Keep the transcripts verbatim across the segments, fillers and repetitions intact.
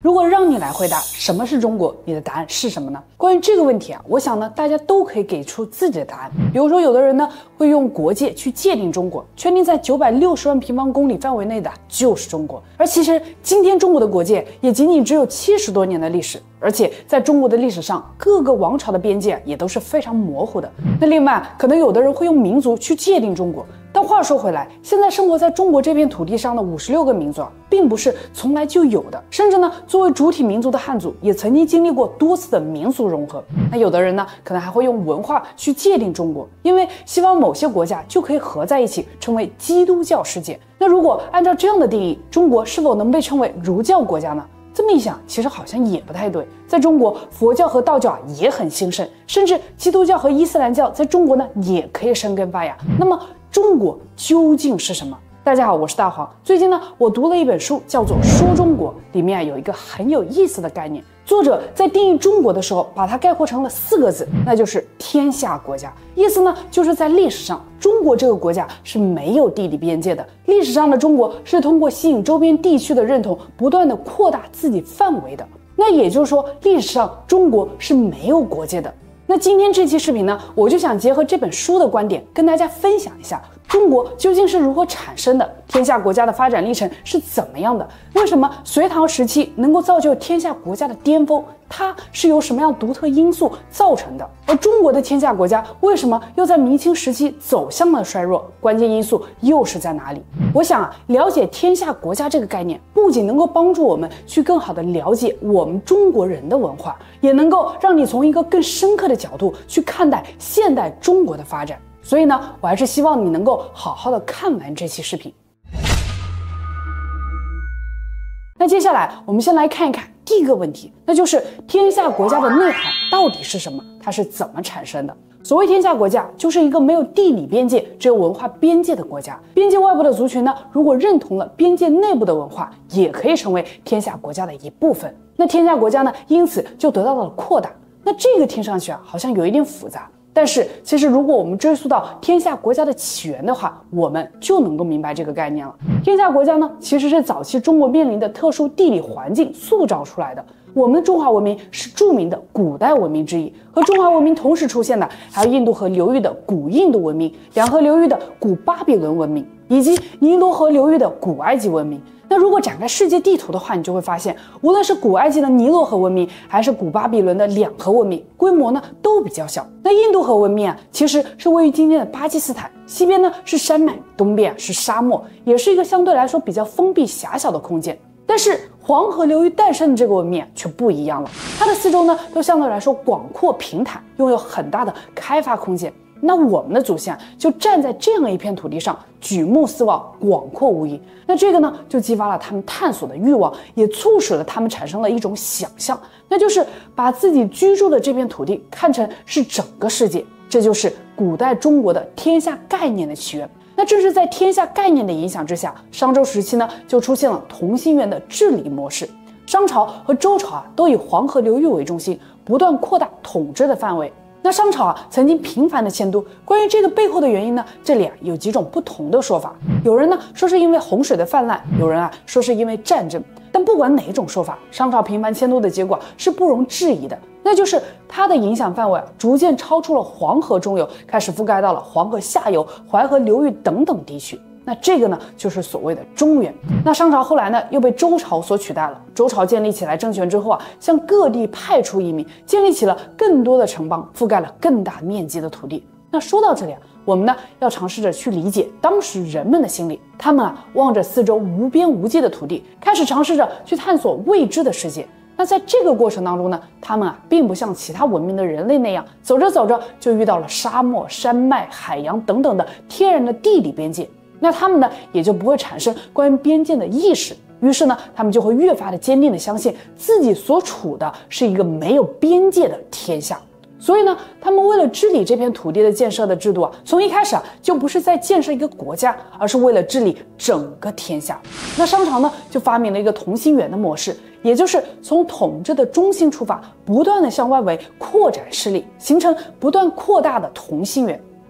如果让你来回答什么是中国，你的答案是什么呢？关于这个问题啊，我想呢，大家都可以给出自己的答案。比如说，有的人呢会用国界去界定中国，确定在九百六十万平方公里范围内的就是中国。而其实今天中国的国界也仅仅只有七十多年的历史，而且在中国的历史上，各个王朝的边界也都是非常模糊的。那另外，可能有的人会用民族去界定中国。但话说回来，现在生活在中国这片土地上的五十六个民族啊，并不是从来就有的，甚至呢，作为主体民族的汉族，也曾经经历过多次的民族融合。那有的人呢，可能还会用文化去界定中国，因为希望某些国家就可以合在一起，成为基督教世界。那如果按照这样的定义，中国是否能被称为儒教国家呢？这么一想，其实好像也不太对。在中国，佛教和道教啊也很兴盛，甚至基督教和伊斯兰教在中国呢也可以生根发芽。那么中国究竟是什么？大家好，我是大黄。最近呢，我读了一本书，叫做《说中国》，里面啊有一个很有意思的概念。作者在定义中国的时候，把它概括成了四个字，那就是天下国家。意思呢，就是在历史上，中国这个国家是没有地理边界的。历史上的中国是通过吸引周边地区的认同，不断的扩大自己范围的。那也就是说，历史上中国是没有国界的。那今天这期视频呢，我就想结合这本书的观点，跟大家分享一下中国究竟是如何产生的，天下国家的发展历程是怎么样的，为什么隋唐时期能够造就天下国家的巅峰，它是由什么样独特因素造成的，而中国的天下国家为什么又在明清时期走向了衰弱，关键因素又是在哪里？我想啊，了解天下国家这个概念，不仅能够帮助我们去更好的了解我们中国人的文化，也能够让你从一个更深刻的角度去看待现代中国的发展。所以呢，我还是希望你能够好好的看完这期视频。那接下来我们先来看一看第一个问题，那就是天下国家的内涵到底是什么？它是怎么产生的？所谓天下国家，就是一个没有地理边界，只有文化边界的国家。边界外部的族群呢，如果认同了边界内部的文化，也可以成为天下国家的一部分。那天下国家呢，因此就得到了扩大。那这个听上去啊，好像有一点复杂。但是其实如果我们追溯到天下国家的起源的话，我们就能够明白这个概念了。天下国家呢，其实是早期中国面临的特殊地理环境塑造出来的。我们的中华文明是著名的古代文明之一，和中华文明同时出现的还有印度河流域的古印度文明、两河流域的古巴比伦文明，以及尼罗河流域的古埃及文明。那如果展开世界地图的话，你就会发现，无论是古埃及的尼罗河文明，还是古巴比伦的两河文明，规模呢都比较小。那印度河文明啊，其实是位于今天的巴基斯坦，西边呢是山脉，东边啊是沙漠，也是一个相对来说比较封闭狭小的空间。但是黄河流域诞生的这个文明却不一样了，它的四周呢都相对来说广阔平坦，拥有很大的开发空间。那我们的祖先就站在这样一片土地上，举目四望，广阔无垠。那这个呢，就激发了他们探索的欲望，也促使了他们产生了一种想象，那就是把自己居住的这片土地看成是整个世界。这就是古代中国的天下概念的起源。那正是在天下概念的影响之下，商周时期呢，就出现了同心圆的治理模式。商朝和周朝啊，都以黄河流域为中心，不断扩大统治的范围。那商朝啊，曾经频繁的迁都。关于这个背后的原因呢，这里啊有几种不同的说法。有人呢说是因为洪水的泛滥，有人啊说是因为战争。但不管哪一种说法，商朝频繁迁都的结果是不容置疑的，那就是它的影响范围啊逐渐超出了黄河中游，开始覆盖到了黄河下游、淮河流域等等地区。那这个呢，就是所谓的中原。那商朝后来呢，又被周朝所取代了。周朝建立起来政权之后啊，向各地派出移民，建立起了更多的城邦，覆盖了更大面积的土地。那说到这里啊，我们呢要尝试着去理解当时人们的心理。他们啊望着四周无边无际的土地，开始尝试着去探索未知的世界。那在这个过程当中呢，他们啊并不像其他文明的人类那样，走着走着就遇到了沙漠、山脉、海洋等等的天然的地理边界。那他们呢也就不会产生关于边界的意识，于是呢他们就会越发的坚定的相信自己所处的是一个没有边界的天下。所以呢他们为了治理这片土地的建设的制度啊，从一开始啊就不是在建设一个国家，而是为了治理整个天下。那商朝呢就发明了一个同心圆的模式，也就是从统治的中心出发，不断的向外围扩展势力，形成不断扩大的同心圆。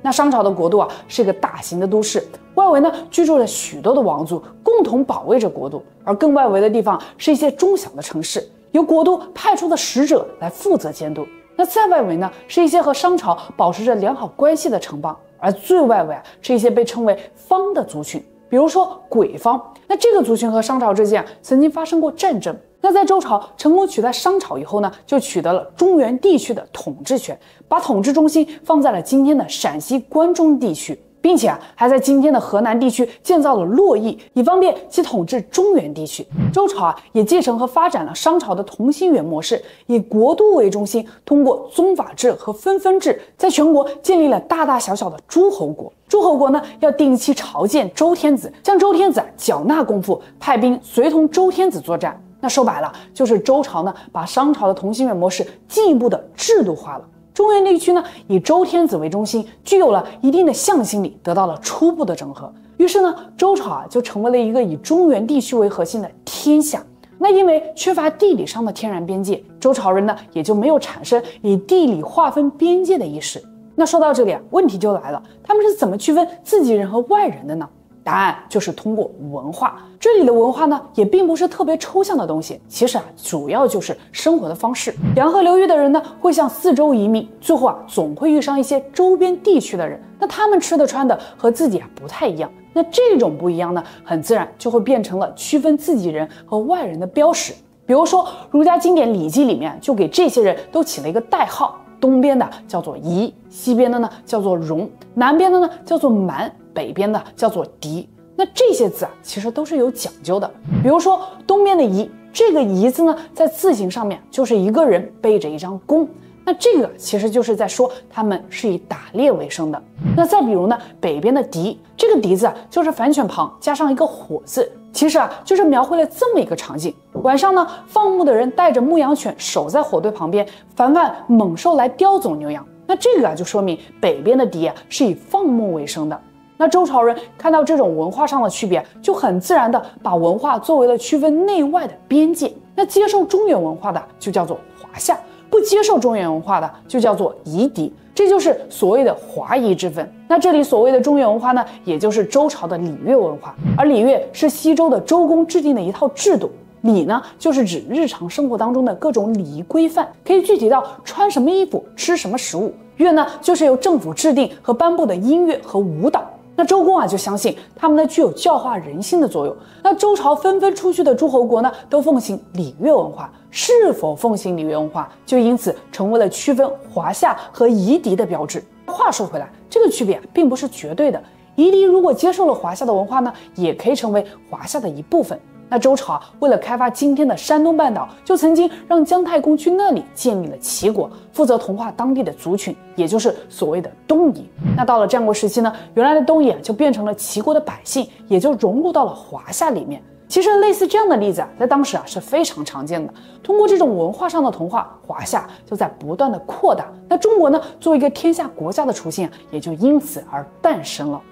那商朝的国度啊是一个大型的都市，外围呢居住了许多的王族，共同保卫着国度，而更外围的地方是一些中小的城市，由国都派出的使者来负责监督。那再外围呢是一些和商朝保持着良好关系的城邦，而最外围啊是一些被称为方的族群，比如说鬼方。那这个族群和商朝之间啊曾经发生过战争。那在周朝成功取代商朝以后呢，就取得了中原地区的统治权，把统治中心放在了今天的陕西关中地区，并且啊还在今天的河南地区建造了洛邑，以方便其统治中原地区。周朝啊也继承和发展了商朝的同心圆模式，以国都为中心，通过宗法制和分封制，在全国建立了大大小小的诸侯国。诸侯国呢要定期朝见周天子，向周天子啊缴纳功赋，派兵随同周天子作战。那说白了，就是周朝呢把商朝的同心圆模式进一步的制度化了。中原地区呢以周天子为中心，具有了一定的向心力，得到了初步的整合。于是呢，周朝啊就成为了一个以中原地区为核心的天下。那因为缺乏地理上的天然边界，周朝人呢也就没有产生以地理划分边界的意识。那说到这里啊，问题就来了，他们是怎么区分自己人和外人的呢？答案就是通过文化。这里的文化呢，也并不是特别抽象的东西，其实啊，主要就是生活的方式。洋河流域的人呢，会向四周移民，最后啊，总会遇上一些周边地区的人，那他们吃的穿的和自己啊不太一样。那这种不一样呢，很自然就会变成了区分自己人和外人的标识。比如说，儒家经典《礼记》里面就给这些人都起了一个代号。东边的叫做夷，西边的呢叫做戎，南边的呢叫做蛮，北边的叫做狄。那这些字啊，其实都是有讲究的。比如说东边的夷，这个夷字呢，在字形上面就是一个人背着一张弓，那这个其实就是在说他们是以打猎为生的。那再比如呢，北边的狄，这个狄字啊，就是反犬旁加上一个火字。其实啊，就是描绘了这么一个场景：晚上呢，放牧的人带着牧羊犬守在火堆旁边，防范猛兽来叼走牛羊。那这个啊，就说明北边的狄啊是以放牧为生的。那周朝人看到这种文化上的区别，就很自然的把文化作为了区分内外的边界。那接受中原文化的就叫做华夏，不接受中原文化的就叫做夷狄。这就是所谓的华夷之分。那这里所谓的中原文化呢，也就是周朝的礼乐文化，而礼乐是西周的周公制定的一套制度。礼呢，就是指日常生活当中的各种礼仪规范，可以具体到穿什么衣服、吃什么食物。乐呢，就是由政府制定和颁布的音乐和舞蹈。那周公啊就相信他们呢具有教化人心的作用。那周朝纷纷出去的诸侯国呢，都奉行礼乐文化，是否奉行礼乐文化，就因此成为了区分华夏和夷狄的标志。话说回来，这个区别啊并不是绝对的。夷狄如果接受了华夏的文化呢，也可以成为华夏的一部分。那周朝啊，为了开发今天的山东半岛，就曾经让姜太公去那里建立了齐国，负责同化当地的族群，也就是所谓的东夷。那到了战国时期呢，原来的东夷就变成了齐国的百姓，也就融入到了华夏里面。其实类似这样的例子啊，在当时啊是非常常见的。通过这种文化上的同化，华夏就在不断的扩大。那中国呢，作为一个天下国家的雏形啊，也就因此而诞生了。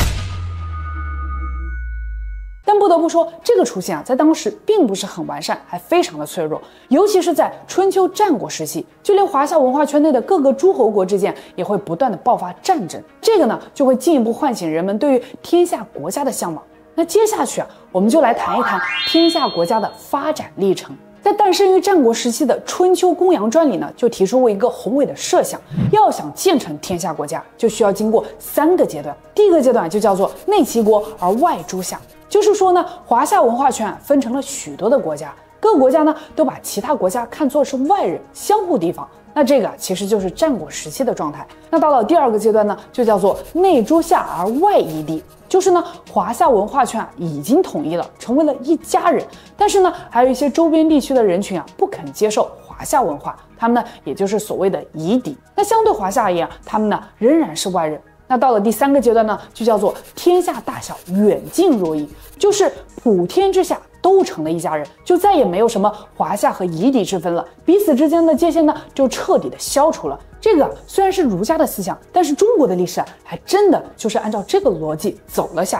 但不得不说，这个雏形啊，在当时并不是很完善，还非常的脆弱。尤其是在春秋战国时期，就连华夏文化圈内的各个诸侯国之间也会不断的爆发战争。这个呢，就会进一步唤醒人们对于天下国家的向往。那接下去啊，我们就来谈一谈天下国家的发展历程。在诞生于战国时期的《春秋公羊传》里呢，就提出过一个宏伟的设想：要想建成天下国家，就需要经过三个阶段。第一个阶段就叫做内齐国而外诸夏。就是说呢，华夏文化圈分成了许多的国家，各个国家呢都把其他国家看作是外人，相互提防。那这个其实就是战国时期的状态。那到了第二个阶段呢，就叫做内诸夏而外夷狄，就是呢华夏文化圈啊已经统一了，成为了一家人，但是呢还有一些周边地区的人群啊不肯接受华夏文化，他们呢也就是所谓的夷狄。那相对华夏而言，他们呢仍然是外人。那到了第三个阶段呢，就叫做天下大小远近若一，就是普天之下都成了一家人，就再也没有什么华夏和夷狄之分了，彼此之间的界限呢就彻底的消除了。这个虽然是儒家的思想，但是中国的历史啊，还真的就是按照这个逻辑走了下去。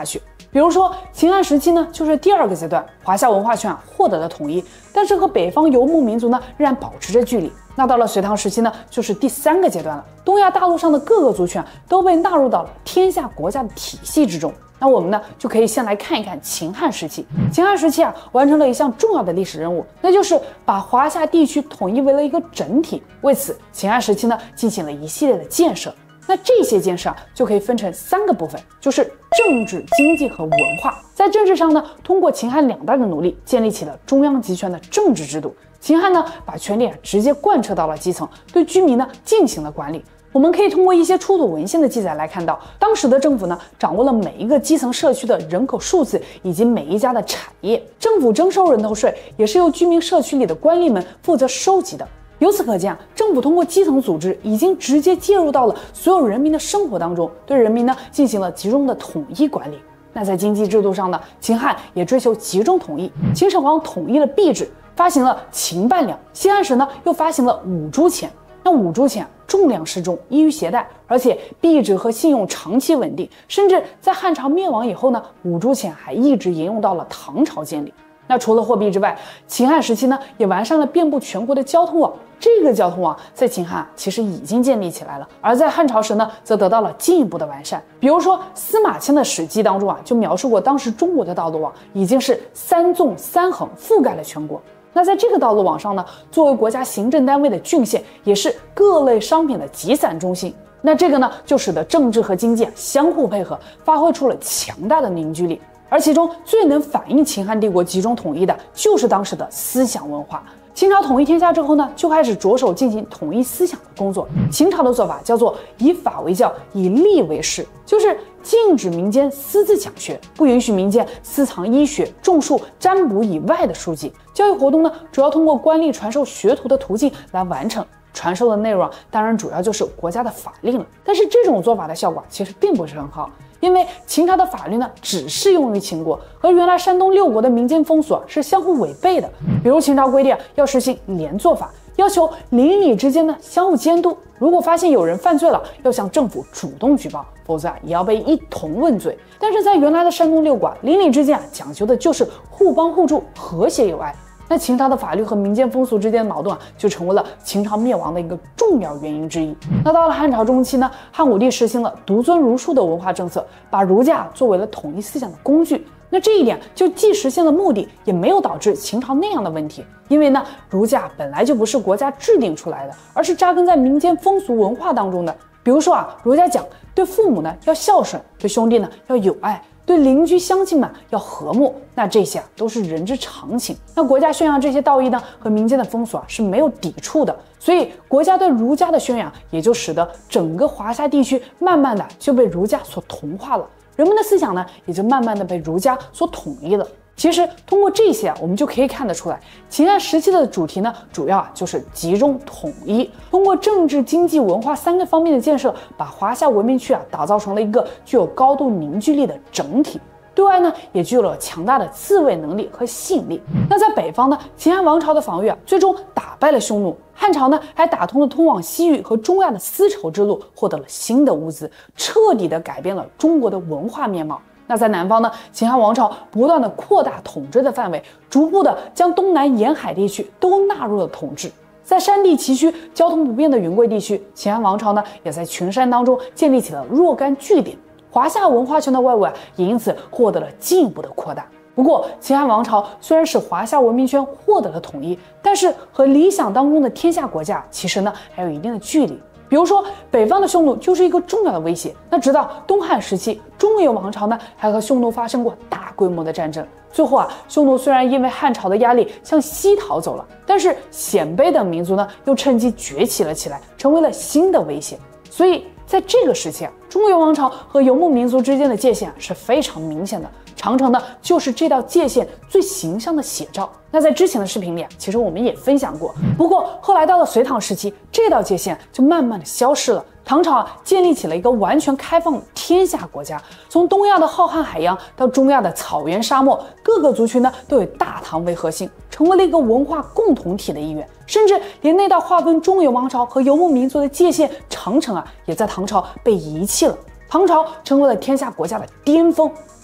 比如说秦汉时期呢，就是第二个阶段，华夏文化圈啊获得了统一，但是和北方游牧民族呢仍然保持着距离。那到了隋唐时期呢，就是第三个阶段了，东亚大陆上的各个族群啊都被纳入到了天下国家的体系之中。那我们呢就可以先来看一看秦汉时期。秦汉时期啊，完成了一项重要的历史任务，那就是把华夏地区统一为了一个整体。为此，秦汉时期呢进行了一系列的建设。那这些建设啊，就可以分成三个部分，就是政治、经济和文化。在政治上呢，通过秦汉两代的努力，建立起了中央集权的政治制度。秦汉呢，把权力啊直接贯彻到了基层，对居民呢进行了管理。我们可以通过一些出土文献的记载来看到，当时的政府呢掌握了每一个基层社区的人口数字以及每一家的产业。政府征收人头税也是由居民社区里的官吏们负责收集的。由此可见啊，政府通过基层组织已经直接介入到了所有人民的生活当中，对人民呢进行了集中的统一管理。那在经济制度上呢，秦汉也追求集中统一。秦始皇统一了币制，发行了秦半两；西汉时呢又发行了五铢钱。那五铢钱重量适中，易于携带，而且币值和信用长期稳定，甚至在汉朝灭亡以后呢，五铢钱还一直沿用到了唐朝建立。那除了货币之外，秦汉时期呢也完善了遍布全国的交通网。这个交通网在秦汉其实已经建立起来了，而在汉朝时呢则得到了进一步的完善。比如说司马迁的史记当中啊就描述过，当时中国的道路网已经是三纵三横，覆盖了全国。那在这个道路网上呢，作为国家行政单位的郡县也是各类商品的集散中心。那这个呢就使得政治和经济啊相互配合，发挥出了强大的凝聚力。而其中最能反映秦汉帝国集中统一的就是当时的思想文化。秦朝统一天下之后呢，就开始着手进行统一思想的工作。秦朝的做法叫做以法为教，以吏为师，就是禁止民间私自讲学，不允许民间私藏医学、种树、占卜以外的书籍。教育活动呢，主要通过官吏传授学徒的途径来完成。传授的内容当然主要就是国家的法令了，但是这种做法的效果其实并不是很好，因为秦朝的法律呢只适用于秦国，和原来山东六国的民间风俗啊是相互违背的。比如秦朝规定啊要实行连坐法，要求邻里之间呢相互监督，如果发现有人犯罪了，要向政府主动举报，否则啊也要被一同问罪。但是在原来的山东六国啊，邻里之间啊讲究的就是互帮互助，和谐友爱。那秦朝的法律和民间风俗之间的矛盾啊，就成为了秦朝灭亡的一个重要原因之一。那到了汉朝中期呢，汉武帝实行了独尊儒术的文化政策，把儒家作为了统一思想的工具。那这一点就既实现了目的，也没有导致秦朝那样的问题。因为呢，儒家本来就不是国家制定出来的，而是扎根在民间风俗文化当中的。比如说啊，儒家讲对父母呢要孝顺，对兄弟呢要友爱，对邻居乡亲们要和睦，那这些啊都是人之常情。那国家宣扬这些道义呢，和民间的风俗啊是没有抵触的，所以国家对儒家的宣扬，也就使得整个华夏地区慢慢的就被儒家所同化了，人们的思想呢也就慢慢的被儒家所统一了。其实通过这些啊，我们就可以看得出来，秦汉时期的主题呢，主要啊就是集中统一，通过政治、经济、文化三个方面的建设，把华夏文明区啊打造成了一个具有高度凝聚力的整体。对外呢，也具有了强大的自卫能力和吸引力。那在北方呢，秦汉王朝的防御啊，最终打败了匈奴。汉朝呢，还打通了通往西域和中亚的丝绸之路，获得了新的物资，彻底的改变了中国的文化面貌。那在南方呢，秦汉王朝不断的扩大统治的范围，逐步的将东南沿海地区都纳入了统治。在山地崎岖、交通不便的云贵地区，秦汉王朝呢也在群山当中建立起了若干据点，华夏文化圈的外围啊也因此获得了进一步的扩大。不过，秦汉王朝虽然使华夏文明圈获得了统一，但是和理想当中的天下国家其实呢还有一定的距离。比如说，北方的匈奴就是一个重要的威胁。那直到东汉时期，中原王朝呢还和匈奴发生过大规模的战争。最后啊，匈奴虽然因为汉朝的压力向西逃走了，但是鲜卑等民族呢又趁机崛起了起来，成为了新的威胁。所以在这个时期啊，中原王朝和游牧民族之间的界限啊是非常明显的。长城呢，就是这道界限最形象的写照。那在之前的视频里啊，其实我们也分享过。不过后来到了隋唐时期，这道界限就慢慢的消失了。唐朝啊，建立起了一个完全开放的天下国家，从东亚的浩瀚海洋到中亚的草原沙漠，各个族群呢都以大唐为核心，成为了一个文化共同体的一员。甚至连那道划分中原王朝和游牧民族的界限长城啊，也在唐朝被遗弃了。唐朝成为了天下国家的巅峰。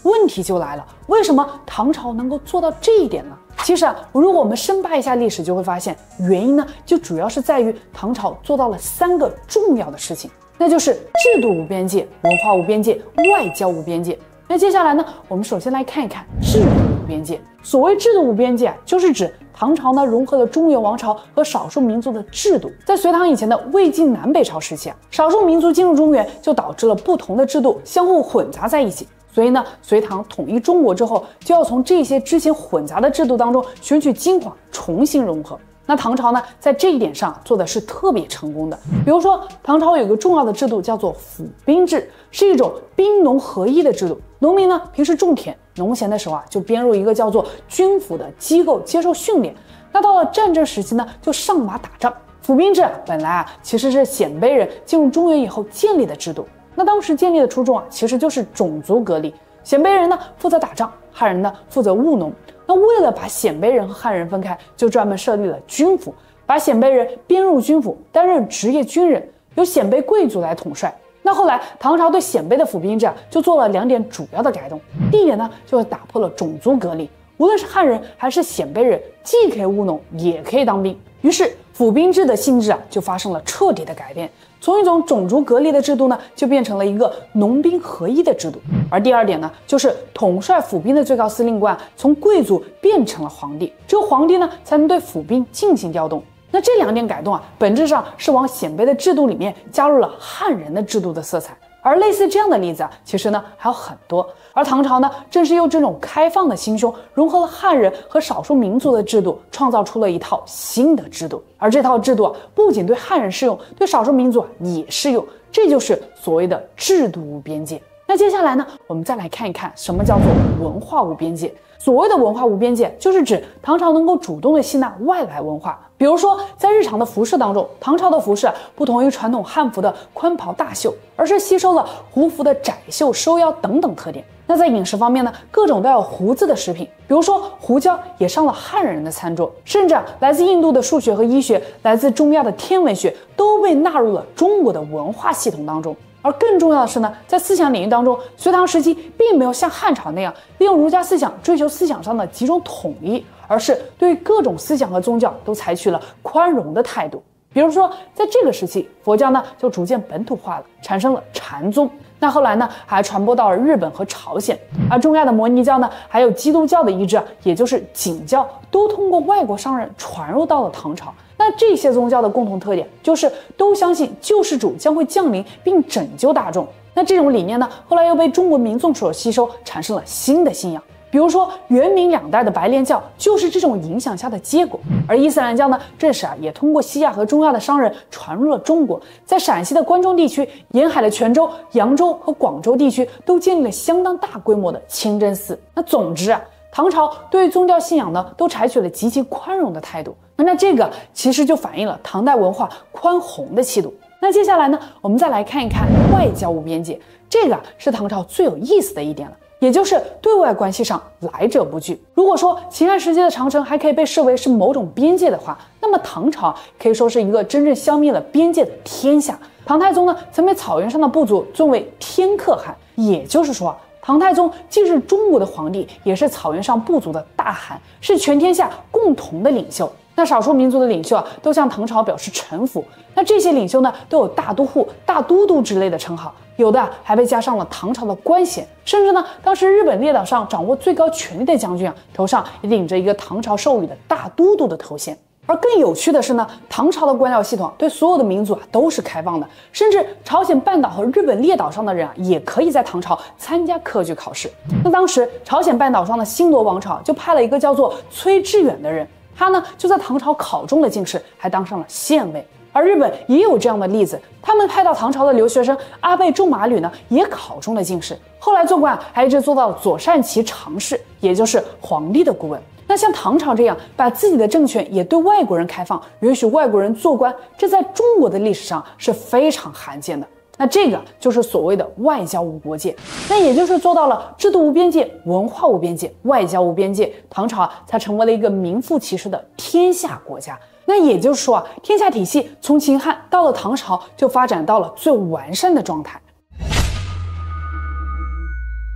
问题就来了，为什么唐朝能够做到这一点呢？其实啊，如果我们深扒一下历史，就会发现原因呢，就主要是在于唐朝做到了三个重要的事情，那就是制度无边界、文化无边界、外交无边界。那接下来呢，我们首先来看一看制度无边界。所谓制度无边界啊，就是指唐朝呢融合了中原王朝和少数民族的制度。在隋唐以前的魏晋南北朝时期啊，少数民族进入中原，就导致了不同的制度相互混杂在一起。所以呢，隋唐统一中国之后，就要从这些之前混杂的制度当中选取精华，重新融合。那唐朝呢，在这一点上做的是特别成功的。比如说，唐朝有个重要的制度叫做府兵制，是一种兵农合一的制度。农民呢平时种田，农闲的时候啊，就编入一个叫做军府的机构接受训练。那到了战争时期呢，就上马打仗。府兵制啊，本来啊其实是鲜卑人进入中原以后建立的制度。那当时建立的初衷啊，其实就是种族隔离。鲜卑人呢负责打仗，汉人呢负责务农。那为了把鲜卑人和汉人分开，就专门设立了军府，把鲜卑人编入军府，担任职业军人，由鲜卑贵族来统帅。那后来唐朝对鲜卑的府兵制啊，就做了两点主要的改动。第一点呢，就是打破了种族隔离，无论是汉人还是鲜卑人，既可以务农，也可以当兵。于是府兵制的性质啊，就发生了彻底的改变。从一种种族隔离的制度呢，就变成了一个农兵合一的制度。而第二点呢，就是统帅府兵的最高司令官从贵族变成了皇帝，只有皇帝呢才能对府兵进行调动。那这两点改动啊，本质上是往鲜卑的制度里面加入了汉人的制度的色彩。而类似这样的例子啊，其实呢还有很多。而唐朝呢，正是用这种开放的心胸，融合了汉人和少数民族的制度，创造出了一套新的制度。而这套制度啊，不仅对汉人适用，对少数民族啊也适用。这就是所谓的制度无边界。那接下来呢，我们再来看一看什么叫做文化无边界。所谓的文化无边界，就是指唐朝能够主动的吸纳外来文化。比如说，在日常的服饰当中，唐朝的服饰不同于传统汉服的宽袍大袖，而是吸收了胡服的窄袖、收腰等等特点。那在饮食方面呢，各种带有胡子的食品，比如说胡椒也上了汉人的餐桌，甚至啊，来自印度的数学和医学，来自中亚的天文学，都被纳入了中国的文化系统当中。而更重要的是呢，在思想领域当中，隋唐时期并没有像汉朝那样利用儒家思想追求思想上的集中统一，而是对于各种思想和宗教都采取了宽容的态度。比如说，在这个时期，佛教呢就逐渐本土化了，产生了禅宗。那后来呢，还传播到了日本和朝鲜。而中亚的摩尼教呢，还有基督教的遗志啊，也就是景教，都通过外国商人传入到了唐朝。那这些宗教的共同特点就是都相信救世主将会降临并拯救大众。那这种理念呢，后来又被中国民众所吸收，产生了新的信仰。比如说元明两代的白莲教就是这种影响下的结果。而伊斯兰教呢，这时啊也通过西亚和中亚的商人传入了中国，在陕西的关中地区、沿海的泉州、扬州和广州地区都建立了相当大规模的清真寺。那总之啊，唐朝对于宗教信仰呢，都采取了极其宽容的态度。那这个其实就反映了唐代文化宽宏的气度。那接下来呢，我们再来看一看外交无边界，这个是唐朝最有意思的一点了，也就是对外关系上来者不拒。如果说秦汉时期的长城还可以被视为是某种边界的话，那么唐朝可以说是一个真正消灭了边界的天下。唐太宗呢，曾被草原上的部族尊为天可汗，也就是说唐太宗既是中国的皇帝，也是草原上部族的大汗，是全天下共同的领袖。那少数民族的领袖啊，都向唐朝表示臣服。那这些领袖呢，都有大都护、大都督之类的称号，有的还被加上了唐朝的官衔，甚至呢，当时日本列岛上掌握最高权力的将军啊，头上也顶着一个唐朝授予的大都督的头衔。而更有趣的是呢，唐朝的官僚系统对所有的民族啊都是开放的，甚至朝鲜半岛和日本列岛上的人啊，也可以在唐朝参加科举考试。那当时朝鲜半岛上的新罗王朝就派了一个叫做崔致远的人，他呢就在唐朝考中了进士，还当上了县尉。而日本也有这样的例子，他们派到唐朝的留学生阿倍仲麻吕呢，也考中了进士，后来做官还一直做到了左善骑常侍，也就是皇帝的顾问。那像唐朝这样把自己的政权也对外国人开放，允许外国人做官，这在中国的历史上是非常罕见的。那这个就是所谓的外交无国界，那也就是做到了制度无边界、文化无边界、外交无边界，唐朝啊才成为了一个名副其实的天下国家。那也就是说啊，天下体系从秦汉到了唐朝就发展到了最完善的状态。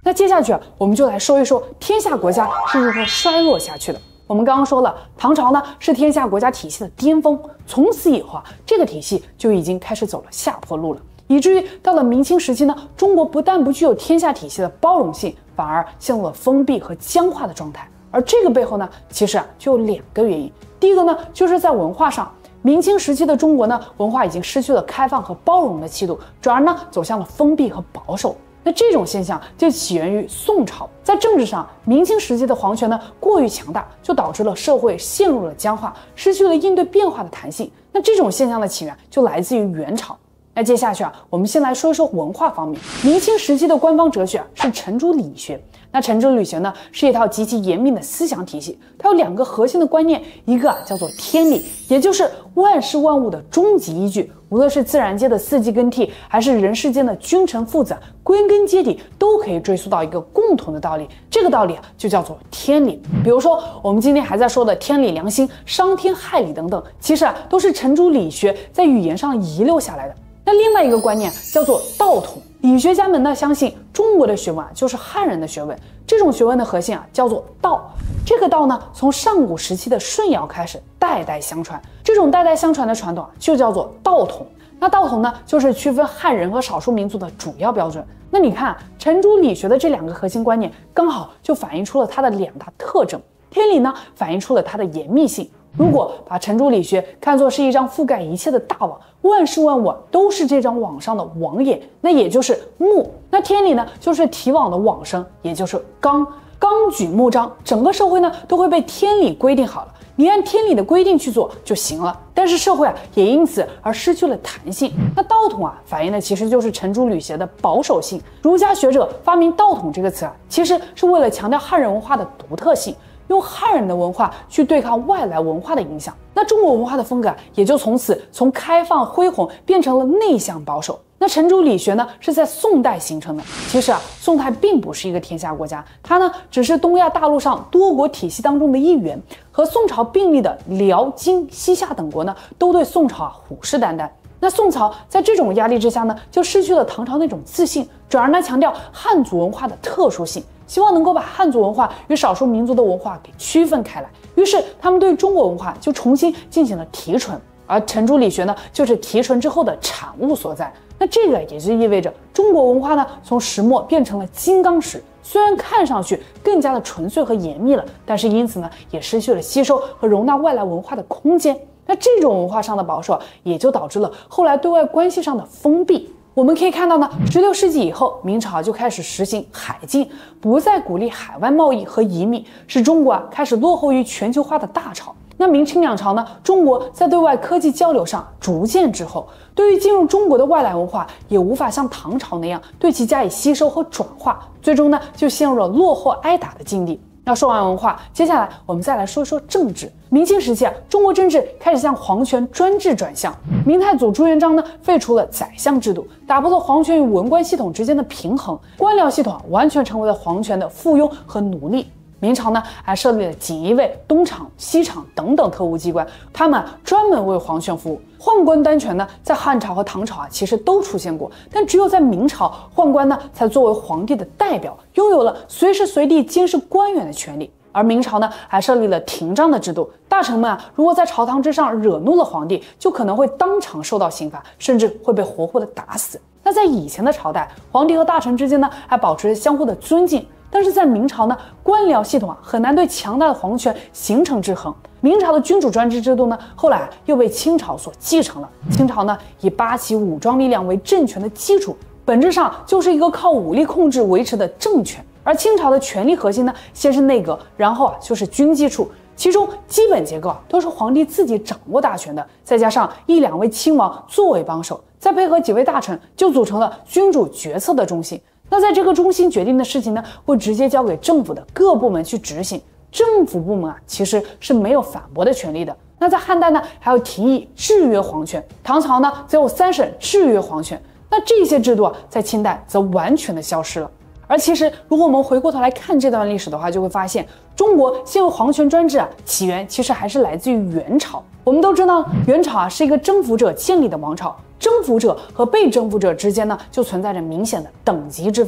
那接下去啊，我们就来说一说天下国家是如何衰落下去的。我们刚刚说了，唐朝呢是天下国家体系的巅峰，从此以后啊，这个体系就已经开始走了下坡路了，以至于到了明清时期呢，中国不但不具有天下体系的包容性，反而陷入了封闭和僵化的状态。而这个背后呢，其实啊就有两个原因。第一个呢，就是在文化上，明清时期的中国呢，文化已经失去了开放和包容的气度，转而呢走向了封闭和保守。那这种现象就起源于宋朝，在政治上，明清时期的皇权呢过于强大，就导致了社会陷入了僵化，失去了应对变化的弹性。那这种现象的起源就来自于元朝。那接下去啊，我们先来说一说文化方面。明清时期的官方哲学啊是程朱理学。那程朱理学呢是一套极其严密的思想体系，它有两个核心的观念，一个啊叫做天理，也就是万事万物的终极依据，无论是自然界的四季更替，还是人世间的君臣父子，归根结底都可以追溯到一个共同的道理，这个道理啊就叫做天理。比如说我们今天还在说的天理良心、伤天害理等等，其实啊都是程朱理学在语言上遗留下来的。那另外一个观念叫做道统，理学家们呢相信中国的学问啊就是汉人的学问，这种学问的核心啊叫做道。这个道呢从上古时期的舜尧开始代代相传，这种代代相传的传统啊就叫做道统。那道统呢就是区分汉人和少数民族的主要标准。那你看程朱理学的这两个核心观念刚好就反映出了它的两大特征。天理呢反映出了它的严密性，如果把程朱理学看作是一张覆盖一切的大网，万事万物都是这张网上的网眼，那也就是木。那天理呢就是提网的网绳，也就是纲。纲举目张，整个社会呢都会被天理规定好了，你按天理的规定去做就行了。但是社会啊也因此而失去了弹性。那道统啊反映的其实就是程朱理学的保守性。儒家学者发明道统这个词啊，其实是为了强调汉人文化的独特性，用汉人的文化去对抗外来文化的影响。那中国文化的风格啊也就从此从开放恢宏变成了内向保守。那程朱理学呢是在宋代形成的。其实啊，宋代并不是一个天下国家，它呢只是东亚大陆上多国体系当中的一员。和宋朝并立的辽、金、西夏等国呢，都对宋朝啊虎视眈眈。那宋朝在这种压力之下呢，就失去了唐朝那种自信，转而呢强调汉族文化的特殊性，希望能够把汉族文化与少数民族的文化给区分开来。于是他们对中国文化就重新进行了提纯，而程朱理学呢，就是提纯之后的产物所在。那这个也就意味着中国文化呢，从石墨变成了金刚石，虽然看上去更加的纯粹和严密了，但是因此呢，也失去了吸收和容纳外来文化的空间。那这种文化上的保守，也就导致了后来对外关系上的封闭。我们可以看到呢，十六世纪以后，明朝就开始实行海禁，不再鼓励海外贸易和移民，使中国啊开始落后于全球化的大潮。那明清两朝呢，中国在对外科技交流上逐渐滞后，对于进入中国的外来文化也无法像唐朝那样对其加以吸收和转化，最终呢就陷入了落后挨打的境地。那说完文化，接下来我们再来说一说政治。明清时期啊，中国政治开始向皇权专制转向。明太祖朱元璋呢，废除了宰相制度，打破了皇权与文官系统之间的平衡，官僚系统啊完全成为了皇权的附庸和奴隶。明朝呢，还设立了锦衣卫、东厂、西厂等等特务机关，他们专门为皇权服务。宦官单权呢，在汉朝和唐朝啊，其实都出现过，但只有在明朝，宦官呢才作为皇帝的代表，拥有了随时随地监视官员的权利。而明朝呢，还设立了廷杖的制度，大臣们啊，如果在朝堂之上惹怒了皇帝，就可能会当场受到刑罚，甚至会被活活的打死。那在以前的朝代，皇帝和大臣之间呢，还保持着相互的尊敬。但是在明朝呢，官僚系统啊很难对强大的皇权形成制衡。明朝的君主专制制度呢，后来又被清朝所继承了。清朝呢，以八旗武装力量为政权的基础，本质上就是一个靠武力控制维持的政权。而清朝的权力核心呢，先是内阁，然后啊就是军机处，其中基本结构啊都是皇帝自己掌握大权的，再加上一两位亲王作为帮手，再配合几位大臣，就组成了君主决策的中心。那在这个中心决定的事情呢，会直接交给政府的各部门去执行。政府部门啊，其实是没有反驳的权利的。那在汉代呢，还有提议制约皇权；唐朝呢，则有三审制约皇权。那这些制度啊，在清代则完全的消失了。而其实，如果我们回过头来看这段历史的话，就会发现，中国陷入皇权专制啊，起源其实还是来自于元朝。我们都知道，元朝啊是一个征服者建立的王朝，征服者和被征服者之间呢，就存在着明显的等级之分。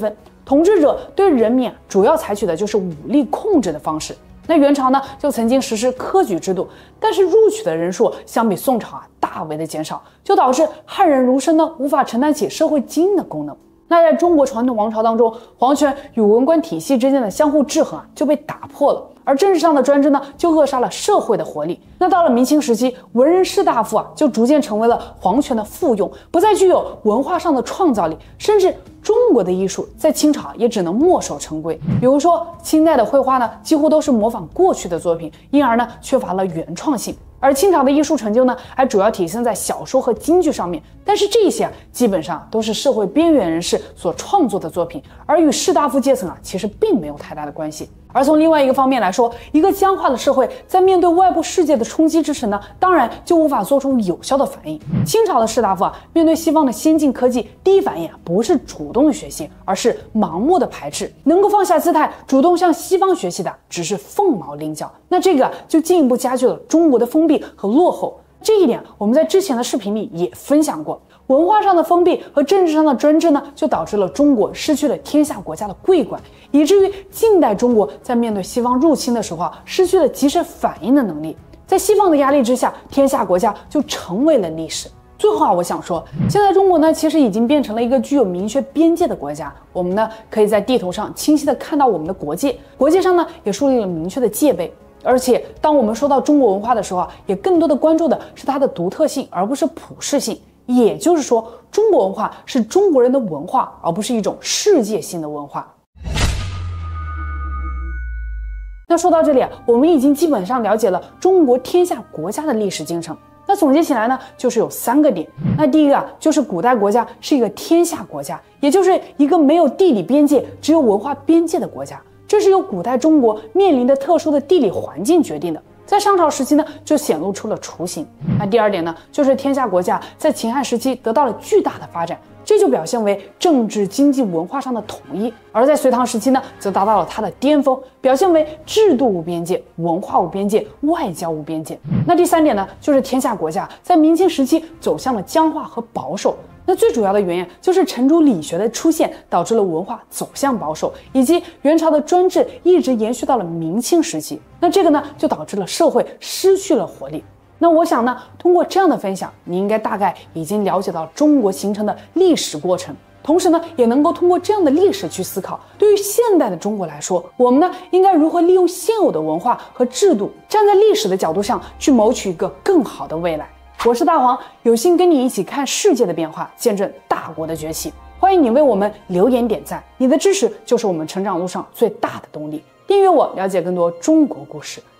统治者对人民啊主要采取的就是武力控制的方式。那元朝呢就曾经实施科举制度，但是录取的人数相比宋朝啊大为的减少，就导致汉人儒生呢无法承担起社会精英的功能。那在中国传统王朝当中，皇权与文官体系之间的相互制衡啊就被打破了，而政治上的专制呢就扼杀了社会的活力。那到了明清时期，文人士大夫啊就逐渐成为了皇权的附庸，不再具有文化上的创造力，甚至中国的艺术在清朝也只能墨守成规。比如说清代的绘画呢几乎都是模仿过去的作品，因而呢缺乏了原创性。而清朝的艺术成就呢，还主要体现在小说和京剧上面，但是这些啊，基本上都是社会边缘人士所创作的作品，而与士大夫阶层啊，其实并没有太大的关系。而从另外一个方面来说，一个僵化的社会在面对外部世界的冲击之时呢，当然就无法做出有效的反应。清朝的士大夫啊，面对西方的先进科技，第一反应啊，不是主动的学习，而是盲目的排斥。能够放下姿态，主动向西方学习的，只是凤毛麟角。那这个就进一步加剧了中国的封闭和落后。这一点我们在之前的视频里也分享过。文化上的封闭和政治上的专制呢，就导致了中国失去了天下国家的桂冠，以至于近代中国在面对西方入侵的时候啊，失去了及时反应的能力。在西方的压力之下，天下国家就成为了历史。最后啊，我想说，现在中国呢，其实已经变成了一个具有明确边界的国家。我们呢，可以在地图上清晰的看到我们的国界，国界上呢，也树立了明确的界碑。而且，当我们说到中国文化的时候啊，也更多的关注的是它的独特性，而不是普适性。也就是说，中国文化是中国人的文化，而不是一种世界性的文化。那说到这里啊，我们已经基本上了解了中国天下国家的历史进程。那总结起来呢，就是有三个点。那第一个啊，就是古代国家是一个天下国家，也就是一个没有地理边界，只有文化边界的国家。这是由古代中国面临的特殊的地理环境决定的。在商朝时期呢，就显露出了雏形。那第二点呢，就是天下国家在秦汉时期得到了巨大的发展，这就表现为政治、经济、文化上的统一；而在隋唐时期呢，则达到了它的巅峰，表现为制度无边界、文化无边界、外交无边界。那第三点呢，就是天下国家在明清时期走向了僵化和保守。那最主要的原因就是程朱理学的出现，导致了文化走向保守，以及元朝的专制一直延续到了明清时期。那这个呢，就导致了社会失去了活力。那我想呢，通过这样的分享，你应该大概已经了解到中国形成的历史过程，同时呢，也能够通过这样的历史去思考，对于现代的中国来说，我们呢应该如何利用现有的文化和制度，站在历史的角度上去谋取一个更好的未来。我是大黄，有幸跟你一起看世界的变化，见证大国的崛起。欢迎你为我们留言点赞，你的支持就是我们成长路上最大的动力。订阅我，了解更多中国故事。